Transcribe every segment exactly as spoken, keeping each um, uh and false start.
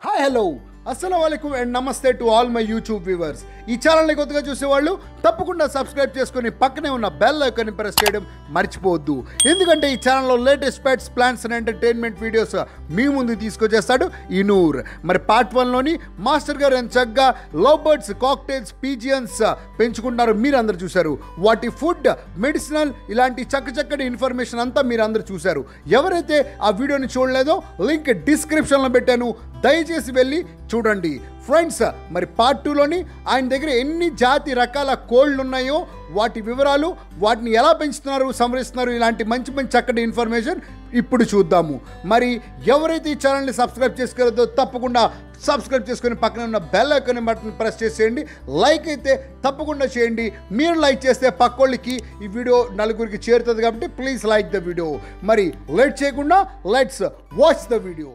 Hi, hello. Assalamualaikum and namaste to all my YouTube viewers. ఈ ఛానల్ని కొత్తగా చూసేవాళ్ళు తప్పకుండా సబ్స్క్రైబ్ చేసుకొని పక్కనే ఉన్న బెల్ ఐకాన్ని ప్రెస్ చేయడం మర్చిపోవద్దు. ఎందుకంటే ఈ ఛానల్లో latest pets plans and entertainment videos మీ ముందు తీసుకొచ్చేస్తాడు ఈ నూర్. మరి పార్ట్ వన్లోని మాస్టర్ గారు ఎంత చక్కగా లవ్ బర్డ్స్, కాక్టైల్స్, పీజియన్స్ పెంచుకుంటున్నారు మీరు అందరు చూశారు. వాటి ఫుడ్, మెడిసినల్ ఇలాంటి చక్క చక్కటి ఇన్ఫర్మేషన్ అంతా మీరు అందరు చూశారు. ఎవరైతే ఆ వీడియోని చూడలేదో లింక్ డిస్క్రిప్షన్లో పెట్టాను, దయచేసి వెళ్ళి చూడండి ఫ్రెండ్స్. మరి పార్ట్ టూలోని ఆయన దగ్గర ఎన్ని జాతి రకాల కోళ్ళు ఉన్నాయో వాటి వివరాలు, వాటిని ఎలా పెంచుతున్నారు, సంరక్షిస్తున్నారు, ఇలాంటి మంచి మంచి చక్కటి ఇన్ఫర్మేషన్ ఇప్పుడు చూద్దాము. మరి ఎవరైతే ఈ ఛానల్ని సబ్స్క్రైబ్ చేసుకోలేదో తప్పకుండా సబ్స్క్రైబ్ చేసుకొని పక్కన ఉన్న బెల్ ఐకాన్ బటన్ ప్రెస్ చేసేయండి. లైక్ అయితే తప్పకుండా చేయండి. మీరు లైక్ చేస్తే పక్కోళ్ళకి ఈ వీడియో నలుగురికి చేరుతుంది కాబట్టి ప్లీజ్ లైక్ ద వీడియో. మరి లేట్ చేయకుండా let's watch the video.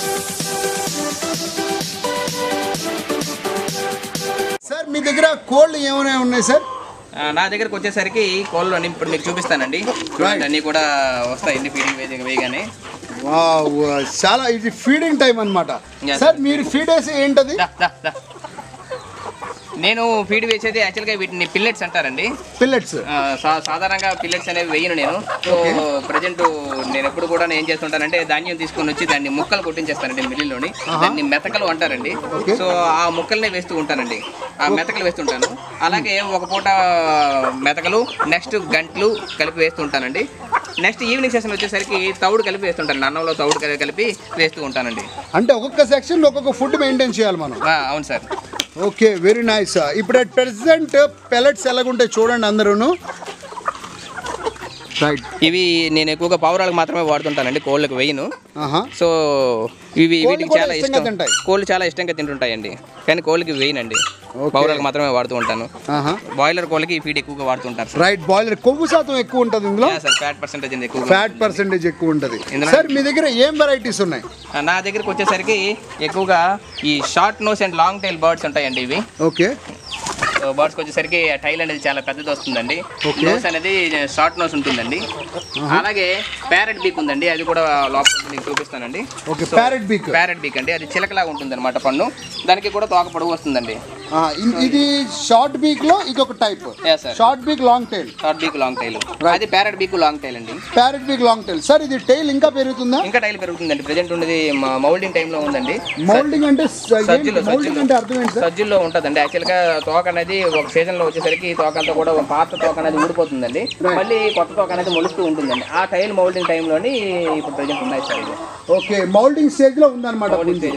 Sir మీ దగ్గర కోళ్ళు ఏమైనా ఉన్నాయి సార్? నా దగ్గరకు వచ్చేసరికి కోళ్ళు అన్ని ఇప్పుడు మీకు చూపిస్తానండి. అన్నీ కూడా వస్తాయి అన్ని ఫీడింగ్ వేదిక వేయగానే. చాలా ఇది ఫీడింగ్ టైం అనమాట. సార్ మీరు ఫీడ్ వేసి ఏంటది? నేను ఫీడ్ వేసేది యాక్చువల్గా వీటిని పిల్లెట్స్ అంటారండి. పిల్లెట్స్ సాధారణంగా పిల్లెట్స్ అనేవి వేయను నేను. సో ప్రజెంట్ నేను ఎప్పుడు కూడా ఏం చేస్తుంటానంటే ధాన్యం తీసుకొని వచ్చి దాన్ని ముక్కలు కొట్టించేస్తానండి మిల్లులోని. దాన్ని మెతకలు అంటారండి. సో ఆ ముక్కల్ని వేస్తూ ఉంటానండి, ఆ మెతకలు వేస్తుంటాను. అలాగే ఒక పూట మెతకలు, నెక్స్ట్ గంటలు కలిపి వేస్తూ ఉంటానండి. నెక్స్ట్ ఈవినింగ్ సెషన్ వచ్చేసరికి తౌడు కలిపి వేస్తుంటాను, అన్నంలో తౌడు కలిపి వేస్తూ ఉంటానండి. అంటే ఒక్కొక్క సెక్షన్ ఒక్కొక్క ఫుడ్ మెయింటైన్ చేయాలి మనం. అవును సార్. Okay, very nice. ఇప్పుడు అట్ ప్రెసెంట్ పెల్లెట్స్ ఎలాగుంటాయి చూడండి అందరూను. రైట్, ఇవి నేను ఎక్కువగా పావురాలకు మాత్రమే వాడుతుంటానండి, కోళ్ళకి వేయను. సో ఇవి వీటికి చాలా ఇష్టం, కోళ్ళు చాలా ఇష్టంగా తింటుంటాయండి. కానీ కోళ్ళకి వేయనండి, పావురాలకు మాత్రమే వాడుతూ ఉంటాను. బాయిలర్ కోళ్ళకి ఈ ఫీడ్ ఎక్కువగా వాడుతుంటారు. రైట్, బాయిలర్ కొవ్వు శాతం ఎక్కువ ఉంటుంది ఇందులో. ఫ్యాట్ పర్సెంటేజ్ ఎక్కువ ఫ్యాట్ పర్సెంటేజ్ ఎక్కువ ఉంటుంది. సార్ మీ దగ్గర ఏం వెరైటీస్ ఉన్నాయి? నా దగ్గరకు వచ్చేసరికి ఎక్కువగా ఈ short nose and long tail birds ఉంటాయండి ఇవి. ఓకే, బర్డ్స్కి వచ్చేసరికి టైల్ అనేది చాలా పెద్దది వస్తుందండి. నోస్ అనేది షార్ట్ నోస్ ఉంటుందండి. అలాగే ప్యారెట్ బీక్ ఉందండి, అది కూడా లోపల మీకు చూపిస్తానండి. Okay, parrot beak. Parrot beak అండి, అది చిలకలాగా ఉంటుంది అనమాట పన్ను. దానికి కూడా తోక పొడవు వస్తుందండి. ఇది షార్ట్ బీక్ లో ఇది ఒక type. Short beak, long tail. Short beak, long tail. అది ప్యారెట్ బీక్, లాంగ్ టైల్ అండి. Parrot beak, long tail. Sir ఇది టైల్ ఇంకా పెరుగుతుందా? ఇంకా టైల్ పెరుగుతుందండి. ప్రెజెంట్ ఉండేది మౌల్డింగ్ టైమ్ లో ఉందండి. మౌల్డింగ్ అంటే సజ్జులో సజ్జులో సజ్జుల్లో ఉంటుందండి. యాక్చువల్ గా తోక అనేది ఒక సీజన్ లో వచ్చేసరికి తోక అంతా కూడా పాత తోక అనేది ఊడిపోతుందండి, మళ్ళీ కొత్త తోక అనేది మొలుస్తూ ఉంటుందండి. ఆ టైల్ మౌల్డింగ్ టైంలోని ఇప్పుడు ప్రెజెంట్ ఉన్నాయి సార్ ఇది. ఓకే, మౌల్డింగ్ స్టేజ్ లో ఉందన్నమాట.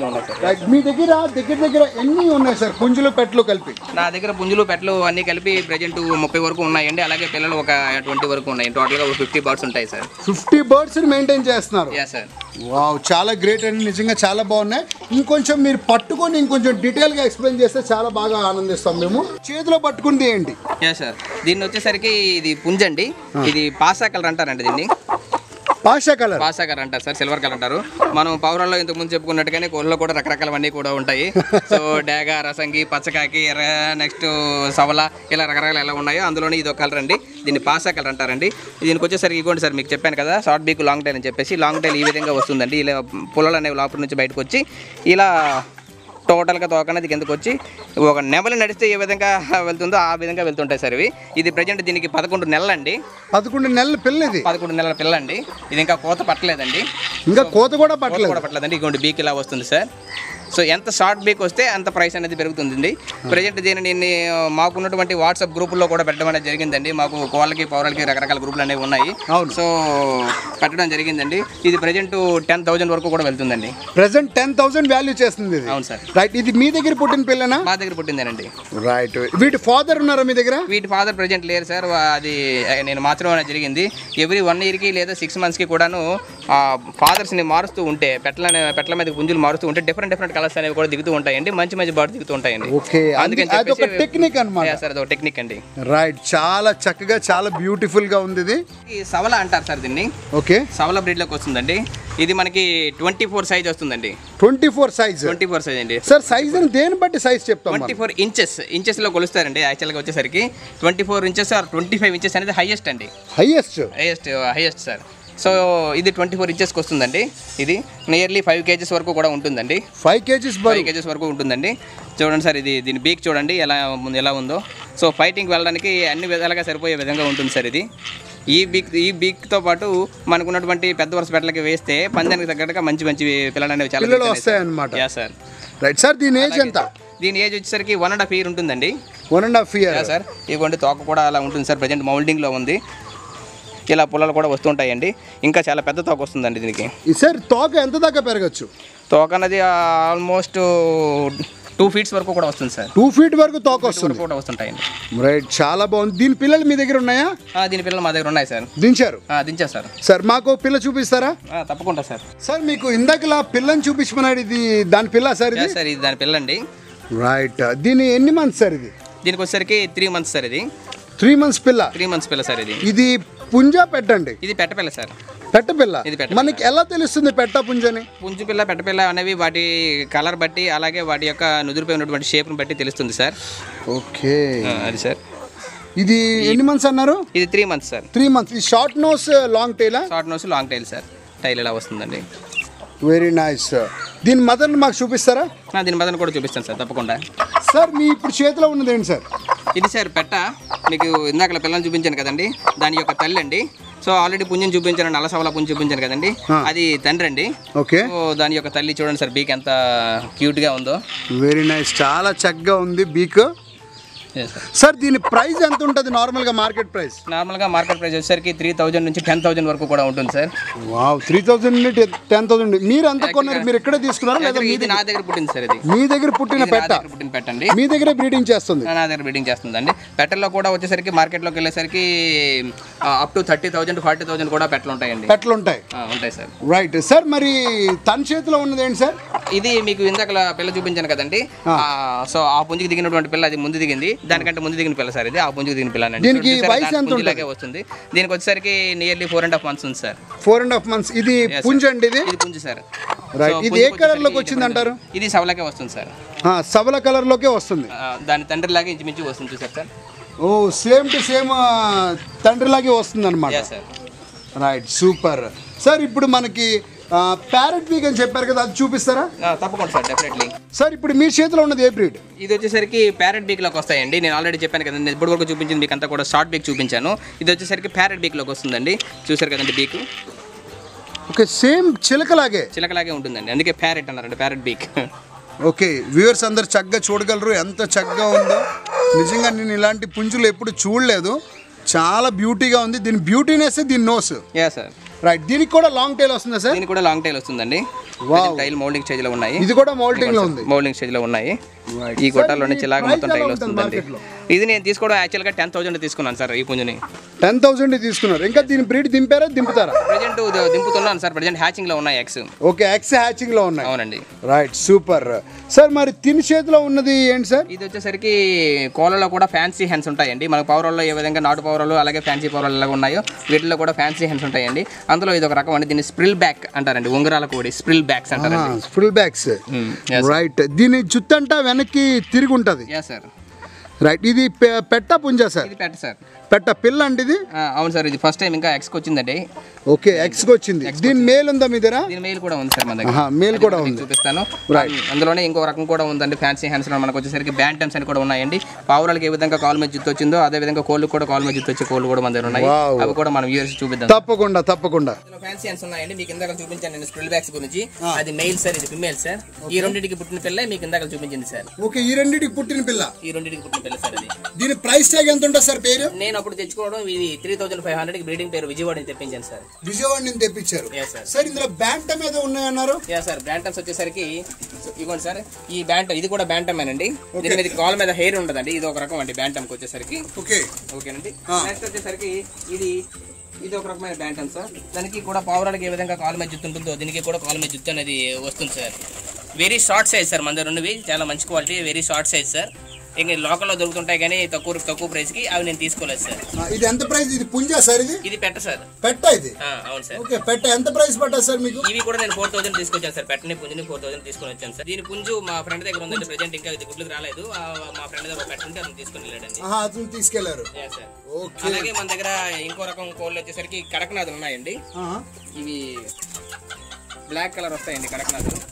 మీ దగ్గర దగ్గర దగ్గర ఎన్ని ఉన్నాయి సార్ పుంజులు పెట్లు కలిపి? నా దగ్గర పుంజులు పెట్లు అన్ని కలిపి ప్రెజెంట్ ముప్పై వరకు ఉన్నాయండి. అలాగే పిల్లలు ఒక ట్వంటీ వరకు ఉన్నాయి. టోటల్ గా ఫిఫ్టీ బర్డ్స్ ఉంటాయి సార్. ఫిఫ్టీ బర్డ్స్ మెయింటైన్ చేస్తున్నారు? Yeah sir. వావ్, చాలా గ్రేట్ అండి, నిజంగా చాలా బాగున్నాయి. ఇంకొంచెం మీరు పట్టుకొని ఇంకొంచెం డీటెయిల్ గా ఎక్స్ప్లెయిన్ చేస్తే చాలా బాగా ఆనందిస్తాం మేము. చేతిలో పట్టుకుంది ఏంటి? యా సార్, దీన్ని వచ్చేసరికి ఇది పుంజండి. ఇది పాసా కలర్ అంటారండి దీన్ని. పాషా కలర్, పాసా కలర్ అంటారు సార్, సిల్వర్ కలర్ అంటారు. మనం పౌరాల్లో ఇంతకు ముందు చెప్పుకున్నట్టుగానే కోళ్ళలో కూడా రకరకాలవన్నీ కూడా ఉంటాయి. సో డేగ, రసంగి, పచ్చకాకి, ఎర్ర, నెక్స్ట్ సవల, ఇలా రకరకాలు ఎలా ఉన్నాయో అందులోనే ఇది ఒక కలర్ అండి. దీన్ని పాసా కలర్ అంటారండి. దీనికి వచ్చేసరికి ఇవ్వండి సార్, మీకు చెప్పాను కదా షార్ట్ బీక్, లాంగ్ టైల్ అని చెప్పేసి. లాంగ్ టైల్ ఈ విధంగా వస్తుందండి. ఇలా పుల్లలు అనేవి లోపల నుంచి బయటకు వచ్చి ఇలా టోటల్గా తోక అనేది కిందకు వచ్చి ఒక నెమలి నడిస్తే ఏ విధంగా వెళ్తుందో ఆ విధంగా వెళ్తుంటాయి సార్ ఇవి. ఇది ప్రజెంట్ దీనికి పదకొండు నెలలు అండి. పదకొండు నెలల పిల్ల ఇది? పదకొండు నెలల పిల్ల అండి. ఇది ఇంకా కోత పట్టలేదండి, ఇంకా కోత కూడా పట్టలేదు కూడా పట్టలేదండి. ఇటువంటి బీక్ ఇలా వస్తుంది సార్. సో ఎంత షార్ట్ బీక్ వస్తే అంత ప్రైస్ అనేది పెరుగుతుంది. ప్రజెంట్ దీన్ని నేను మాకున్నటువంటి వాట్సాప్ గ్రూపుల్లో కూడా పెట్టడం అనేది జరిగిందండి. మాకు కోళ్ళకి, పౌరాలకి రకరకాల గ్రూపులు అనేవి ఉన్నాయి. సో పెట్టడం జరిగిందండి. ఇది ప్రజెంట్ టెన్ థౌసండ్ వరకు కూడా వెళ్తుందండి. ప్రెసెంట్ టెన్ థౌసండ్ వాల్యూ చేస్తుంది. అవును సార్. రైట్, ఇది మీ దగ్గర పుట్టిన పిల్లనా? మా దగ్గర పుట్టిందేనండి. రైట్, వీటి ఫాదర్ ఉన్నారా మీ దగ్గర? వీటి ఫాదర్ ప్రజెంట్ లేరు సార్. అది నేను మార్చడం అనేది జరిగింది. ఎవ్రీ వన్ ఇయర్కి లేదా సిక్స్ మంత్స్కి కూడాను ఫాదర్స్ని మారుస్తూ ఉంటే, పెట్టల పెట్టల మీద పుంజులు మారుస్తూ ఉంటే డిఫరెంట్ డిఫరెంట్ కలర్స్ అనేవి కూడా దిగుతూ ఉంటాయండి. మంచి మంచి బర్డ్స్ దిగుతూ ఉంటాయండి. అందుకని అదొక టెక్నిక్ అన్నమాట సార్, అదొక టెక్నిక్ అండి. రైట్, చాలా చక్కగా చాలా బ్యూటిఫుల్ గా ఉంది. ఇది సవల అంటారు సార్ దీన్ని. ఓకే, సవల బ్రీడ్ లోకి వస్తుందండి. ఇది మనకి ట్వంటీ ఫోర్ సైజ్ వస్తుందండి. Twenty four size twenty four size అండి సార్. సైజ్ దేని బట్టి సైజ్ చెప్తాం? ట్వంటీ ఫోర్ ఇంచెస్ ఇంచెస్ లో కొలుస్తారండి. యాక్చువల్గా వచ్చేసరికి twenty four inches or twenty five inches అనేది హైయెస్ట్ అండి. Highest highest highest sir. So ఇది ట్వంటీ ఫోర్ ఇంచెస్కి వస్తుందండి. ఇది నియర్లీ ఫైవ్ కేజీస్ వరకు కూడా ఉంటుందండి. ఫైవ్ కేజీస్ ఫైవ్ కేజీస్ వరకు ఉంటుందండి. చూడండి సార్, ఇది దీని బీక్ చూడండి ఎలా ఎలా ఉందో. సో ఫైటింగ్ వెళ్ళడానికి అన్ని విధాలుగా సరిపోయే విధంగా ఉంటుంది సార్ ఇది. ఈ బీక్ ఈ బీక్తో పాటు మనకున్నటువంటి పెద్ద వరుస పెట్టలకి వేస్తే పందానికి తగ్గట్టుగా మంచి మంచి పిల్లలు అనేవి చాలా వస్తాయి అన్నమాట. Yeah sir. రైట్ సార్, దీని ఏజ్ ఎంత? దీని ఏజ్ వచ్చేసరికి వన్ అండ్ హాఫ్ ఇయర్ ఉంటుందండి. One and half year sir. ఇవ్వండి, తోక కూడా అలా ఉంటుంది సార్. ప్రజెంట్ మౌల్డింగ్లో ఉంది. ఇలా పుల్లలు కూడా వస్తుంటాయండి. ఇంకా చాలా పెద్ద తోక వస్తుందండి దీనికి. సార్ తోక ఎంత దాకా పెరగచ్చు? తోక అనేది ఆల్మోస్ట్ టూ ఫీట్స్ వరకు కూడా వస్తుంది సార్. టూ ఫీట్ వరకు తోక వస్తుంది కూడా వస్తుంటాయండి. రైట్, చాలా బాగుంది. దీని పిల్లలు మీ దగ్గర ఉన్నాయా? దీని పిల్లలు మా దగ్గర ఉన్నాయి సార్. దించారు? దించారు సార్. సార్ మాకు పిల్ల చూపిస్తారా? తప్పకుండా సార్. సార్ మీకు ఇందాకలా పిల్లని చూపించమన్నాడు, ఇది దాని పిల్ల సార్? ఇది సార్, ఇది దాని పిల్ల అండి. రైట్, దీని ఎన్ని మంత్స్ సార్? ఇది దీనికి వచ్చేసరికి త్రీ మంత్స్ సార్. ఇది త్రీ మంత్స్ పిల్ల. త్రీ మంత్స్ పిల్ల సార్. ఇది ఇది పుంజా పెట్టండి? ఇది పెట్ట పిల్ల సార్. పెట్ట పిల్ల. ఇది పెట్ట. మనకి ఎలా తెలుస్తుంది పెట్ట పుంజని? పుంజు పిల్ల పెట్ట పిల్ల అనేవి వాటి కలర్ బట్టి అలాగే వాటి యొక్క నుదురుపై ఉన్నటువంటి షేప్ని బట్టి తెలుస్తుంది సార్. ఓకే, అది సార్. ఇది ఎన్ని మంత్స్ అన్నారు? ఇది three months sir. Three months. ఇది షార్ట్ నోస్ లాంగ్ టైలా? Short nose long tail sir. Tail ఇలా వస్తుందండి. Very nice. దీని మదర్ని మాకు చూపిస్తారా? దీని మదర్ని కూడా చూపిస్తాను సార్, తప్పకుండా. సార్ మీ ఇప్పుడు చేతిలో ఉన్నది ఏంటి సార్? ఇది సార్ పెట్ట. మీకు ఇందాక పిల్లల్ని చూపించాను కదండి, దాని యొక్క తల్లి అండి. సో ఆల్రెడీ పుంజం చూపించాను, నల్లసవల పుంజు చూపించాను కదండి, అది తండ్రి అండి. ఓకే. సో దాని యొక్క తల్లి చూడండి సార్, బీక్ ఎంత క్యూట్గా ఉందో. వెరీ నైస్, చాలా చక్కగా ఉంది బీక్. సార్ దీని ప్రైస్ ఎంత ఉంటుంది నార్మల్గా? మార్కెట్ ప్రైస్ నార్మల్గా మార్కెట్ ప్రైస్ వచ్చేసరికి త్రీ థౌజండ్ నుంచి టెన్ థౌజండ్ వరకు కూడా ఉంటుంది సార్. వావ్, త్రీ థౌజండ్ నుండి టెన్ థౌసండ్. మీరు ఎంత కొన్నారు? మీరు ఎక్కడ తీసుకున్నారు? లేదా ఇది నా దగ్గర పుట్టింది సార్. ఇది మీ దగ్గర పుట్టిన పెట్ట? పుట్టిన పెట్టండి. మీ దగ్గర బ్రీడింగ్ చేస్తుంది? నా దగ్గర బ్రీడింగ్ చేస్తుందండి. పెట్టల్లో కూడా వచ్చేసరికి మార్కెట్లోకి వెళ్ళేసరికి up to thirty thousand forty thousand కూడా పెట్టలు ఉంటాయండి. పెట్టలు ఉంటాయి? ఉంటాయి సార్. రైట్ సార్, మరి తన చేతిలో ఉన్నది ఏంటి సార్? ఇది మీకు ఇందాక పిల్ల చూపించాను కదండి. సో ఆ పుంజుకి దిగినటువంటి పిల్ల అది ముందు దిగింది, దానికంటే ముందు దిగిన పిల్ల సార్. ఇది ఆ పుంజుకి దిగిన పిల్ల అండి. దీనికి వయసు ఎంత ఉంటుంది? వస్తుంది దీనికి వచ్చేసరికి nearly four and half months ఉంది sir. Four and half months. ఇది పుంజు అండి? ఇది ఇది పుంజు సార్. రైట్, ఇది ఏ కలర్ లోకి వచ్చింది అంటారు? ఇది సవలకే వస్తుంది సార్. సవల కలర్ లోకే వస్తుంది. దాని తండ్రి లాగా ఇంచుమించు వస్తుంది చూసారు sir. Oh, same to same తండ్రి లాగే వస్తుంది అనమాట. Right, super. సార్ ఇప్పుడు మనకి ప్యారెట్ బీక్ అని చెప్పారు కదా, అది చూపిస్తారా? తప్పకుండా సార్, డెఫినెట్లీ. సార్ ఇప్పుడు మీ చేతిలో ఉన్నది ఏ బ్రీడ్? ఇది వచ్చేసరికి ప్యారెట్ బీక్ లోకి వస్తాయండి. నేను ఆల్రెడీ చెప్పాను కదండి, ఇప్పుడు వరకు చూపించింది మీకు అంతా కూడా షార్ట్ బీక్ చూపించాను. ఇది వచ్చేసరికి ప్యారెట్ బీక్ లోకి వస్తుందండి. చూసారు కదండి బీక్. ఓకే, సేమ్ చిలకలాగే చిలకలాగే ఉంటుందండి, అందుకే ప్యారెట్ అన్నారండి, ప్యారెట్ బీక్. ఓకే, వ్యూవర్స్ అందరు చక్కగా చూడగలరు ఎంత చక్కగా ఉందో. నిజంగా నేను ఇలాంటి పుంజులు ఎప్పుడు చూడలేదు, చాలా బ్యూటీగా ఉంది. దీని బ్యూటీనెస్ దీని నోస్. Yeah sir. రైట్, దీనికి కూడా లాంగ్ టైల్ వస్తుందా సార్? దీనికి కూడా లాంగ్ టైల్ వస్తుందండి. టైల్ మౌల్డింగ్ స్టేజ్ లో ఉన్నాయి. ఇది కూడా మౌల్డింగ్ లో ఉంది. మౌల్డింగ్ స్టేజ్ లో ఉన్నాయి. ఈ గొట్టాల్లో నుంచి ఇలాగ మొత్తం టైల్ వస్తుందండి. ఇది నేను తీసుకోవడం యాక్చువల్ గా టెన్ థౌసండ్ తీసుకున్నాను సార్. ఈ పుంజుని టెన్ థౌసండ్ తీసుకున్నారు. ఇంకా దీని బ్రీడ్ దింపారా దింపుతారా? ప్రెజెంట్ దింపుతున్నాను సార్. ప్రెజెంట్ హ్యాచింగ్ లో ఉన్నాయి ఎగ్స్. ఓకే, ఎగ్స్ హ్యాచింగ్ లో ఉన్నాయి. అవునండి. Right, super. సార్ మరి తిని చేతిలో ఉన్నది ఏంటి సార్? ఇది వచ్చేసరికి కోళ్ళలో కూడా ఫ్యాన్సీ హ్యాండ్స్ ఉంటాయండి. మన పౌరాల్లో ఏ విధంగా నాటు పౌరాలు అలాగే ఫ్యాన్సీ పౌరాలు ఎలాగ ఉన్నాయో వీటిలో కూడా ఫ్యాన్సీ హ్యాండ్స్ ఉంటాయండి. అందులో ఇది ఒక రకం అండి, దీన్ని స్ప్రిల్ బ్యాక్ అంటారండి. ఉంగరాల కోడి స్ప్రిల్ బ్యాక్స్ అంటారండి. స్ప్రిల్ బ్యాక్స్. రైట్, దీని జుత్తు అంతా వెనక్కి తిరిగి ఉంటది. Yeah sir. రైట్, ఇది పెట్ట పుంజా సార్? ఇది పెట్ట సార్. పెట్ట పిల్ల అండి ఇది? అవును సార్. ఇది ఫస్ట్ టైం ఇంకా ఎక్స్కి వచ్చిందండి. ఓకే, ఎక్స్కి వచ్చింది. దీని మేల్ ఉందా మీ దగ్గర? దీని మేల్ కూడా ఉంది సార్ మన దగ్గర. మేల్ కూడా ఉంది, చూపిస్తాను. అందులోనే ఇంకో రకం కూడా ఉందండి, ఫ్యాన్సీ హ్యాండ్స్. మనకు వచ్చేసరికి బ్యాంటమ్స్ అని కూడా ఉన్నాయండి. పావురాలకి ఏ విధంగా కాలు మీద జుత్తు వచ్చిందో అదే విధంగా కోళ్ళు కూడా కాలు మీద జుత్తు వచ్చే కోళ్ళు కూడా మన దగ్గర ఉన్నాయి. అవి కూడా మనం వ్యూవర్స్ చూపిద్దాం. తప్పకుండా తప్పకుండా. ఫ్యాన్సీ హ్యాండ్స్ ఉన్నాయండి. మీకు ఇందాక చూపించాను నేను స్ప్రిల్ బ్యాక్స్ గురించి. అది మెయిల్ సార్, ఇది ఫిమేల్ సార్. ఈ రెండింటికి పుట్టిన పిల్ల మీకు ఇందాక చూపించింది సార్. ఓకే, ఈ రెండింటికి పుట్టిన పిల్ల. ఈ రెండింటికి పుట్టిన పిల్ల సార్. అది దీని ప్రైస్ ట్యాగ్ ఎంత ఉంటుంది సార్? పేరు నేను అప్పుడు తెచ్చుకోవడం ఇది three thousand five hundred breeding పేరు విజయవాడ నుంచి తెప్పించాను సార్. విజయవాడ నుంచి తెప్పించారు సార్. ఇందులో బ్యాంటమ్ ఏదో ఉన్నాయన్నారు? Yeah sir. బ్యాంటమ్స్ వచ్చేసరికి ఇవ్వండి సార్. ఈ బ్యాంటమ్ ఇది కూడా బ్యాంటమ్ అండి. దీని మీద కాల్ మీద హెయిర్ ఉండదండి. ఇది ఒక రకం అండి బ్యాంటమ్ వచ్చేసరికి. ఓకే ఓకేనండి. నెక్స్ట్ వచ్చేసరికి ఇది ఇది ఒక రకమైన బ్యాంటమ్ సార్. దానికి కూడా పావురాలకి ఏ విధంగా కాలు మీద జుత్తు ఉంటుందో దీనికి కూడా కాలు మీద జుత్తు అనేది వస్తుంది sir. Very short size sir. మన దగ్గర ఉన్నవి చాలా మంచి quality, very short size sir. ఇంకా లోకల్లో దొరుకుతుంటాయి కానీ తక్కువ తక్కువ ప్రైస్ కి అవి నేను తీసుకోలేదు సార్. ఇది ఎంత ప్రైస్? ఇది పుంజా సార్? ఇది ఇది పెట్ట సార్. పెట్ట ఇది? అవును సార్. ఓకే, పెట్ట ఎంత ప్రైస్ పడ్డా సార్ మీకు? ఇవి కూడా నేను ఫోర్ థౌసండ్ తీసుకొచ్చాను సార్. పెట్టని పుంజుని ఫోర్ థౌసండ్ తీసుకొని వచ్చాను సార్. దీని పుంజు మా ఫ్రెండ్ దగ్గర ఉందండి ప్రెజెంట్, ఇంకా ఇది గుడ్లకు రాలేదు. మా ఫ్రెండ్ దగ్గర పెట్టుంటే అతను తీసుకుని వెళ్ళాడండి. అతను తీసుకెళ్లారు. అలాగే మన దగ్గర ఇంకో రకం కోళ్ళు వచ్చేసరికి కడక్నాథులు ఉన్నాయండి. ఇవి బ్లాక్ కలర్ వస్తాయండి కడక్నాథులు.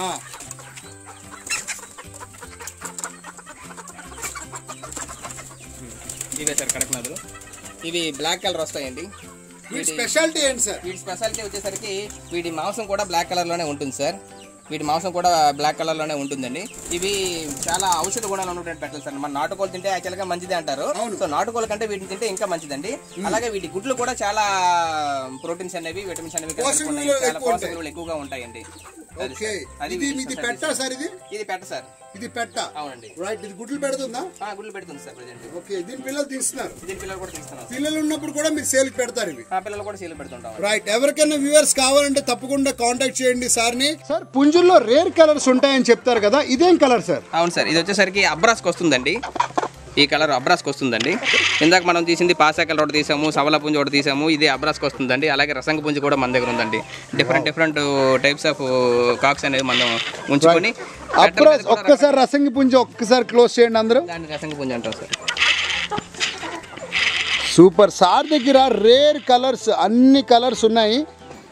ఇవే సార్ కడక్నాథులు. ఇవి బ్లాక్ కలర్ వస్తాయండి. వీటి స్పెషాలిటీ ఏంటి సార్? వీటి స్పెషాలిటీ వచ్చేసరికి వీటి మాంసం కూడా బ్లాక్ కలర్ లోనే ఉంటుంది సార్. వీటి మాంసం కూడా బ్లాక్ కలర్ లోనే ఉంటుందండి. ఇవి చాలా ఔషధ గుణాలు ఉన్నటువంటి పెట్టలు సార్. మన నాటుకోలు తింటే యాక్చువల్ గా మంచిది అంటారు. సో నాటుకోల కంటే వీటిని తింటే ఇంకా మంచిదండి. అలాగే వీటి గుడ్లు కూడా చాలా ప్రోటీన్స్ అనేవి, విటమిన్స్ అనేవి, చాలా పోషక విలువలు ఎక్కువగా ఉంటాయండి. ఇది పెట్ట సార్? ఇది ఇది పెట్ట సార్. ఇది పెట్ట. అవునండి. రైట్. ఇది గుడ్లు పెడుతుందా? గుడ్లు పెడుతుంది సార్ ప్రెజెంట్. ఓకే, దీని పిల్లలు తీస్తున్నారు? దీని పిల్లలు కూడా తీస్తున్నారు. పిల్లలు ఉన్నప్పుడు కూడా మీరు సేల్ పెడతారు ఇవి? పిల్లలు కూడా సేల్ పెడుతుంటాం. రైట్. ఎవరికైనా వ్యూవర్స్ కావాలంటే తప్పకుండా కాంటాక్ట్ చేయండి సార్ ని. సార్, పుంజుల్లో రేర్ కలర్స్ ఉంటాయని చెప్తారు కదా, ఇదేం కలర్ సార్? అవును సార్, ఇది వచ్చేసరికి అబ్రాస్కి వస్తుందండి. ఈ కలర్ అబ్రాస్కి వస్తుందండి. ఇందాక మనం తీసింది పాసా కలర్ ఒకటి తీసాము, సవల పుంజు ఒకటి తీసాము, ఇది అబ్రాస్కి వస్తుందండి. అలాగే రసంగ పుంజు కూడా మన దగ్గర ఉందండి. Different different types of cocks అనేది మనం ఉంచుకొని. ఒక్కసారి రసంగి పుంజు ఒక్కసారి క్లోజ్ చేయండి అందరూ. దాన్ని రసంగ పుంజు అంటాం సార్. సూపర్. సార్ దగ్గర రేర్ కలర్స్ అన్ని కలర్స్ ఉన్నాయి.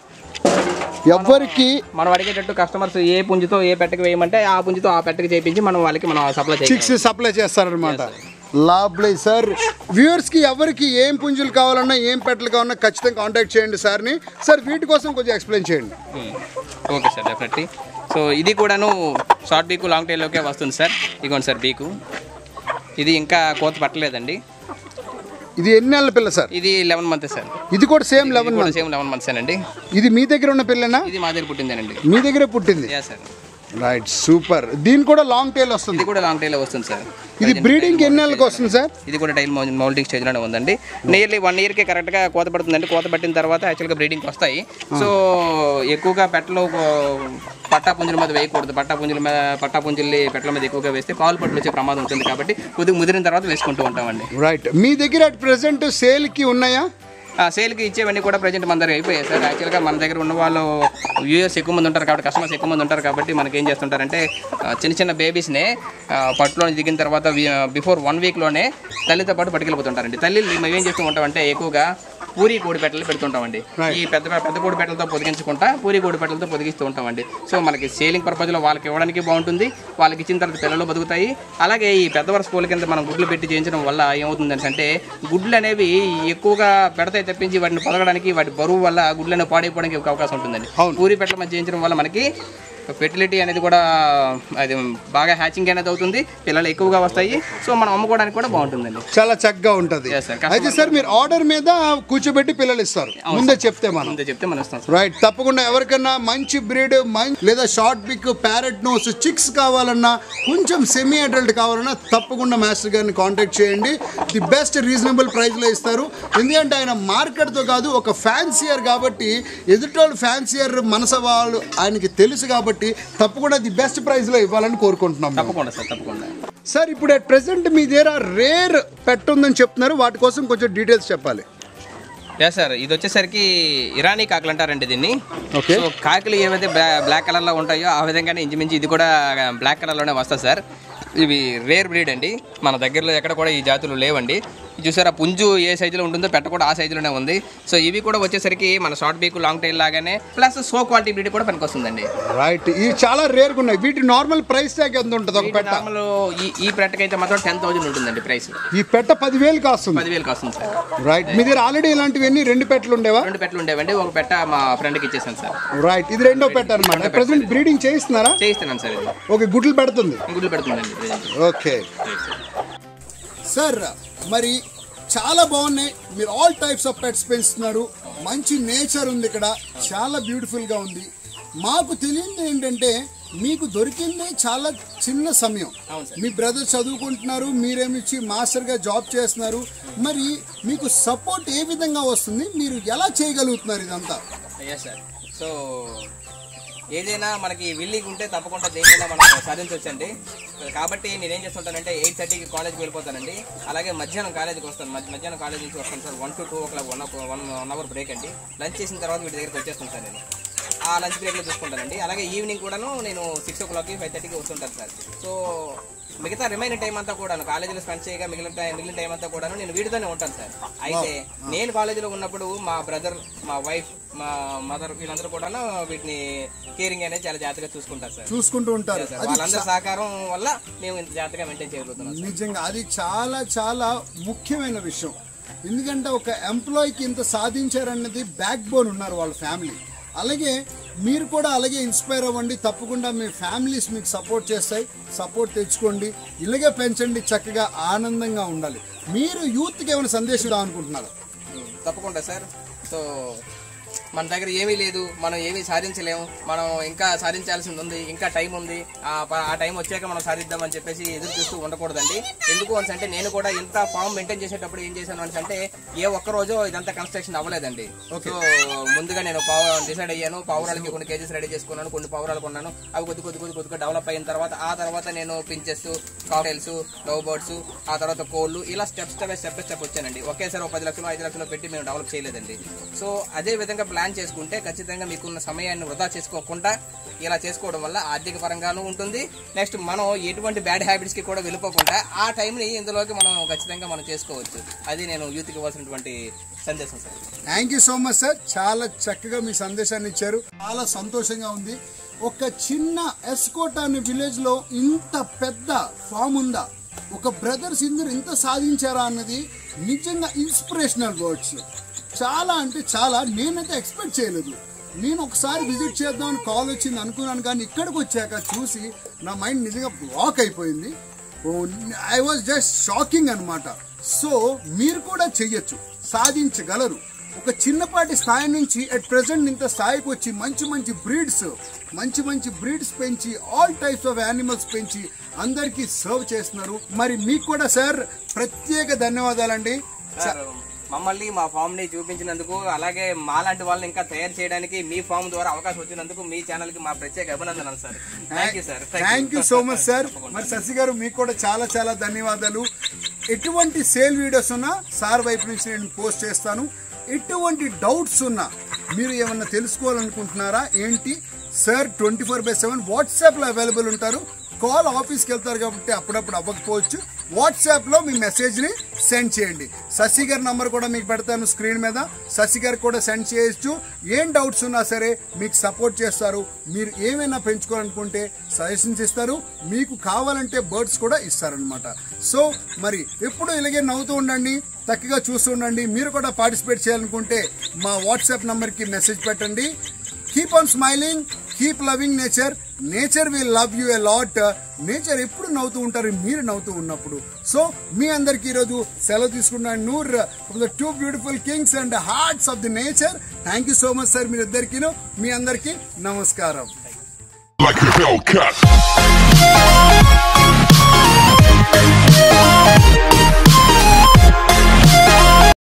ఎవరికి మనం అడిగేటట్టు కస్టమర్స్ ఏ పుంజుతో ఏ పెట్టకి వేయమంటే ఆ పుంజుతో ఆ పెట్టకి చేయించి మనం వాళ్ళకి మనం సప్లై చిక్స్ సప్లై చేస్తారనమాట. లాభ్లీ సార్. వ్యూవర్స్ కి ఎవరికి ఏం పుంజులు కావాలన్నా ఏం పెట్టలు కావాలన్నా ఖచ్చితంగా కాంటాక్ట్ చేయండి సార్ని. సార్, వీటి కోసం కొంచెం ఎక్స్ప్లెయిన్ చేయండి. Okay sir, definitely. సో ఇది కూడాను షార్ట్ బీకు లాంగ్ టైల్లోకే వస్తుంది సార్. ఇదిగోండి సార్ బీకు. ఇది ఇంకా కోత పట్టలేదండి. ఇది ఎన్ని నెలల పిల్ల సార్? ఇది లెవెన్ మంత్ సార్. ఇది కూడా same eleven month same eleven months అండి. ఇది మీ దగ్గర ఉన్న పిల్లనా? ఇది మా దగ్గర పుట్టిందేనండి. మీ దగ్గరే పుట్టింది? సార్. Right, super. దీని కూడా లాంగ్ టైల్ వస్తుంది? ఇది కూడా లాంగ్ టైల్ వస్తుంది సార్. ఇది బ్రీడింగ్ ఎన్ని నెలలకు వస్తుంది సార్? ఇది కూడా టైల్ మౌల్టింగ్ స్టేజ్ లోనే ఉందండి. నియర్లీ వన్ ఇయర్ కి కరెక్ట్ గా కోత పడుతుందండి. కోత పట్టిన తర్వాత యాక్చువల్ గా బ్రీడింగ్ వస్తాయి. సో ఎక్కువగా పెట్టలు పట్టా పుంజుల మీద వేయకూడదు. పట్టా పుంజుల మీద పట్టా పుంజుల్ని పెట్టల మీద ఎక్కువగా వేస్తే కాలు పట్టులు వచ్చే ప్రమాదం ఉంటుంది కాబట్టి కొద్దిగా ముదిరిన తర్వాత వేసుకుంటూ ఉంటామండి. రైట్. మీ దగ్గర అట్ ప్రెసెంట్ సేల్ కి ఉన్నాయా? సేల్కి ఇచ్చేవన్నీ కూడా ప్రజెంట్ మన దగ్గర అయిపోయాయి సార్. యాక్చువల్గా మన దగ్గర ఉన్న వాళ్ళు వ్యూయర్స్ ఎక్కువ మంది ఉంటారు కాబట్టి, కస్టమర్స్ ఎక్కువ మంది ఉంటారు కాబట్టి మనకి ఏం చేస్తుంటారంటే చిన్న చిన్న బేబీస్ని పట్టులో దిగిన తర్వాత బిఫోర్ వన్ వీక్లోనే తల్లితో పాటు పట్టుకెళ్ళిపోతుంటారండి. తల్లి మేము ఏం చేస్తూ ఉంటామంటే ఎక్కువగా పూరి కోడి పెట్టలు పెడుతుంటామండి. ఈ పెద్ద పెద్ద కోడి పెట్టలతో పొదిగించుకుంటా పూరి కోడి పెట్టలతో పొదిగిస్తూ ఉంటామండి. సో మనకి సేలింగ్ పర్పస్లో వాళ్ళకి ఇవ్వడానికి బాగుంటుంది. వాళ్ళకి ఇచ్చిన తర్వాత పిల్లలు బతుకుతాయి. అలాగే ఈ పెద్దవారి స్కూల్ కింద మనం గుడ్లు పెట్టి చేయించడం వల్ల ఏమవుతుంది అంటే గుడ్లు అనేవి ఎక్కువగా పెడతాయి తప్పించి వాటిని పొదగడానికి వాటి బరువు వల్ల గుడ్లు అనేవి పాడైపోవడానికి అవకాశం ఉంటుందండి. పూరి పెట్టల మధ్య చేయించడం వల్ల మనకి ఫెర్టిలిటీ అనేది కూడా అది బాగా హ్యాచింగ్ అనేది అవుతుంది. పిల్లలు ఎక్కువగా వస్తాయి. సో మనం అమ్ముకోవడానికి కూడా బాగుంటుందండి. చాలా చక్కగా ఉంటుంది. అయితే సార్ మీరు ఆర్డర్ మీద కూర్చోబెట్టి పిల్లలు ఇస్తారు ముందే చెప్తే మనం ముందే చెప్తే మనం ఇస్తాం. రైట్. తప్పకుండా ఎవరికైనా మంచి బ్రీడ్ లేదా short beak parrot nose chicks కావాలన్నా కొంచెం సెమీ అడల్ట్ కావాలన్నా తప్పకుండా మాస్టర్ గారిని కాంటాక్ట్ చేయండి. ది బెస్ట్ రీజనబుల్ ప్రైస్లో ఇస్తారు. ఎందుకంటే ఆయన మార్కెట్తో కాదు ఒక ఫ్యాన్సియర్ కాబట్టి ఎదుటోళ్ళు ఫ్యాన్సియర్ మనసు వాళ్ళు ఆయనకి తెలుసు కాబట్టి తప్పకుండా ది బెస్ట్ ప్రైస్ లో ఇవ్వాలని కోరుకుంటున్నాం. తప్పకుండా సార్, తప్పకుండా. సార్, ఇప్పుడు అట్ ప్రెసెంట్ మీ దగ్గర రేర్ పెట్ ఉందని చెప్తున్నారు, వాటి కోసం కొంచెం డీటెయిల్స్ చెప్పాలి. యా సార్, ఇది వచ్చేసరికి ఇరానీ కాకులు అంటారండి దీన్ని. ఓకే. సో కాకులు ఏవైతే బ్లాక్ కలర్లో ఉంటాయో ఆ విధంగానే ఇంచుమించి ఇది కూడా బ్లాక్ కలర్లోనే వస్తుంది సార్. ఇవి రేర్ బ్రీడ్ అండి. మన దగ్గరలో ఎక్కడ కూడా ఈ జాతులు లేవండి. చూసారా పుంజు ఏ సైజులో ఉంటుందో పెట్ట కూడా ఆ సైజులోనే ఉంది. సో ఇవి కూడా వచ్చేసరికి మన షార్ట్ బీక్ లాంగ్ టైల్ లాగానే ప్లస్ సో క్వాలిటీ బ్రీడ్ కూడా పనికొస్తుందండి. రైట్. ఇవి చాలా రేర్ గా ఉన్నాయి. వీటి నార్మల్ ప్రైస్ ట్యాగ్ ఎంత ఉంటుంది ఒక పెట్ట? నార్మల్ ఈ ఈ పెట్టకి అయితే మాత్రం టెన్ థౌసండ్ ఉంటుందండి ప్రైస్. ఈ పెట్ట పదివేలు కాస్తుంది? పదివేలు కాస్తుంది సార్. రైట్. మీ దగ్గర ఆల్రెడీ ఇలాంటివన్నీ రెండు పెట్టలు ఉండేవా? రెండు పెట్టలు ఉండేవండి. ఒక పెట్ట మా ఫ్రెండ్కి ఇచ్చేసాను సార్. రైట్. ఇది రెండో పెట్ట అనమాట. ప్రెసెంట్ బ్రీడింగ్ చేయిస్తున్నారా? చేయిస్తున్నాను సార్. ఇది ఓకే. గుడ్లు పెడుతుంది? గుడ్లు పెడుతుందండి. ఓకే సార్, మరి చాలా బాగున్నాయి. మీరు ఆల్ టైప్స్ ఆఫ్ పెట్స్ పెంచుతున్నారు. మంచి నేచర్ ఉంది ఇక్కడ, చాలా బ్యూటిఫుల్గా ఉంది. మాకు తెలియదు ఏంటంటే మీకు దొరికింది చాలా చిన్న సమయం. మీ బ్రదర్ చదువుకుంటున్నారు, మీరేమిచ్చి మాస్టర్గా జాబ్ చేస్తున్నారు. మరి మీకు సపోర్ట్ ఏ విధంగా వస్తుంది? మీరు ఎలా చేయగలుగుతున్నారు ఇదంతా? సార్, సో ఏదైనా మనకి విల్లింగ్ ఉంటే తప్పకుండా దేనికైనా మనం సాధించవచ్చండి. కాబట్టి నేనేం చేస్తుంటానంటే ఎయిట్ థర్టీకి కాలేజ్కి వెళ్ళిపోతానండి. అలాగే మధ్యాహ్నం కాలేజీకి వస్తాను. మధ్యాహ్నం కాలేజ్ నుంచి వస్తాను sir. One to two o'clock one one one hour break అండి. లంచ్ చేసిన తర్వాత వీటి దగ్గరికి వచ్చేస్తుంటాను నేను. ఆ లంచ్ బ్రేక్లో చూసుకుంటానండి. అలాగే ఈవినింగ్ కూడాను నేను సిక్స్ ఓ క్లాక్కి ఫైవ్ థర్టీకి వస్తుంటాను సార్. సో మిగతా రిమైనింగ్ టైం అంతా కూడా కాలేజీలో స్పెండ్ చేయగా మిగిలిన టైం మిగిలిన టైం అంతా కూడా నేను వీటితోనే ఉంటాను సార్. అయితే నేను కాలేజీలో ఉన్నప్పుడు మా బ్రదర్, మా వైఫ్, మా మదర్ వీళ్ళందరూ కూడా వీటిని కేరింగ్ అనేది చాలా జాగ్రత్తగా చూసుకుంటారు సార్. చూసుకుంటూ ఉంటారు. వాళ్ళందరి సహకారం వల్ల మేము ఇంత జాగ్రత్తగా మెయింటైన్ చేయగలుగుతున్నాం. నిజంగా అది చాలా చాలా ముఖ్యమైన విషయం. ఎందుకంటే ఒక ఎంప్లాయీకి ఇంత సాధించారన్నది బ్యాక్ బోన్ ఉన్నారు వాళ్ళ ఫ్యామిలీ. అలాగే మీరు కూడా అలాగే ఇన్స్పైర్ అవ్వండి. తప్పకుండా మీ ఫ్యామిలీస్ మీకు సపోర్ట్ చేస్తాయి. సపోర్ట్ తెచ్చుకోండి, ఇలాగే పెంచండి, చక్కగా ఆనందంగా ఉండాలి. మీరు యూత్కి ఏమైనా సందేశం అనుకుంటున్నారు? తప్పకుండా సార్. సో మన దగ్గర ఏమీ లేదు, మనం ఏమీ సాధించలేము, మనం ఇంకా సాధించాల్సింది ఉంది, ఇంకా టైం ఉంది, ఆ టైం వచ్చాక మనం సాధిద్దామని చెప్పేసి ఎదురు చూస్తూ ఉండకూడదండి. ఎందుకు అని అంటే నేను కూడా ఇంత ఫామ్ మెయింటైన్ చేసేటప్పుడు ఏం చేశాను అని అంటే ఏ ఒక్క రోజు ఇదంతా కన్స్ట్రక్షన్ అవ్వలేదండి. సో ముందుగా నేను డిసైడ్ అయ్యాను, పావురాలకి కొన్ని కేజెస్ రెడీ చేసుకున్నాను, కొన్ని పావురాలు కొన్నాను. అవి కొద్ది కొద్ది కొద్ది కొద్దిగా డెవలప్ అయిన తర్వాత ఆ తర్వాత నేను పించెస్, కాక్టైల్స్, లవ్ బర్డ్స్, ఆ తర్వాత కోళ్ళు, ఇలా స్టెప్ స్టెప్ స్టెప్ స్టెప్ వచ్చానండి. ఒకేసారి ఒక పది లక్షలు ఐదు లక్షలు పెట్టి మేము డెవలప్ చేయలేదండి. సో అదే విధంగా ప్లాన్ చేసుకుంటే ఖచ్చితంగా మీకున్న సమయాన్ని వృధా చేసుకోకుండా ఇలా చేసుకోవడం వల్ల ఆర్థిక పరంగానూ ఉంటుంది. నెక్స్ట్ మనం ఎటువంటి బ్యాడ్ హ్యాబిట్స్ కి కూడా వెళ్ళిపోకుండా ఆ టైంని ఇందులోకి మనం ఖచ్చితంగా మనం చేసుకోవచ్చు. అది నేను యూత్కి ఇవ్వాల్సినటువంటి సందేశం sir. Thank you so much sir. చాలా చక్కగా మీ సందేశాన్ని ఇచ్చారు. చాలా సంతోషంగా ఉంది. ఒక చిన్న ఎస్కోట్ అనే విలేజ్ లో ఇంత పెద్ద ఫామ్ ఉందా, ఒక బ్రదర్స్ ఇందరు ఇంత సాధించారా అన్నది నిజంగా ఇన్స్పిరేషనల్ వర్డ్స్. చాలా అంటే చాలా నేనైతే ఎక్స్పెక్ట్ చేయలేదు. నేను ఒకసారి విజిట్ చేద్దామని కాల్ వచ్చింది అనుకున్నాను, కానీ ఇక్కడికి వచ్చాక చూసి నా మైండ్ నిజంగా బ్లాక్ అయిపోయింది. ఐ వాజ్ జస్ట్ షాకింగ్ అనమాట. సో మీరు కూడా చెయ్యొచ్చు, సాధించగలరు. ఒక చిన్నపాటి స్థాయి నుంచి అట్ ప్రెసెంట్ ఇంత స్థాయికి వచ్చి మంచి మంచి బ్రీడ్స్ మంచి మంచి బ్రీడ్స్ పెంచి ఆల్ టైప్స్ ఆఫ్ యానిమల్స్ పెంచి అందరికీ సర్వ్ చేస్తున్నారు. మరి మీకు కూడా సార్ ప్రత్యేక ధన్యవాదాలండి. మమ్మల్ని మా ఫామ్ ని చూపించినందుకు, అలాగే మాలాంటి వాళ్ళని ఇంకా తయారు చేయడానికి మీ ఫామ్ ద్వారా అవకాశం వచ్చినందుకు మీ ఛానల్ కి మా ప్రత్యేక అభినందనలు sir. Thank you sir. Thank you so much sir. మరి శశి గారు మీకు కూడా చాలా చాలా ధన్యవాదాలు. ఎటువంటి సేల్ వీడియోస్ ఉన్నా సార్ వైపు నుంచి నేను పోస్ట్ చేస్తాను. ఎటువంటి డౌట్స్ ఉన్నా, మీరు ఏమన్నా తెలుసుకోవాలనుకుంటున్నారా ఏంటి, sir twenty four by seven WhatsApp లో అవైలబుల్ ఉంటారు. కాల్ ఆఫీస్కి వెళ్తారు కాబట్టి అప్పుడప్పుడు అవ్వకపోవచ్చు. వాట్సాప్ లో మీ మెసేజ్ ని సెండ్ చేయండి. శశి గారి నంబర్ కూడా మీకు పెడతాను స్క్రీన్ మీద. శశి గారికి కూడా సెండ్ చేయొచ్చు. ఏం డౌట్స్ ఉన్నా సరే మీకు సపోర్ట్ చేస్తారు. మీరు ఏమైనా పెంచుకోవాలనుకుంటే సజెషన్స్ ఇస్తారు. మీకు కావాలంటే బర్డ్స్ కూడా ఇస్తారనమాట. సో మరి ఎప్పుడు ఇలాగే నవ్వుతూ ఉండండి, చక్కగా చూస్తూ ఉండండి. మీరు కూడా పార్టిసిపేట్ చేయాలనుకుంటే మా వాట్సాప్ నంబర్ కి మెసేజ్ పెట్టండి. Keep on smiling, keep loving nature. Nature will love you a lot. Nature ఎప్పుడు నవ్వుతూ ఉంటారు, మీరు నవ్వుతూ ఉన్నప్పుడు. సో మీ అందరికి ఈరోజు సెలవు తీసుకున్నాను. Noor from the two beautiful kings and hearts of the nature. Thank you so much sir. మీరిద్దరికీ మీ అందరికీ నమస్కారం.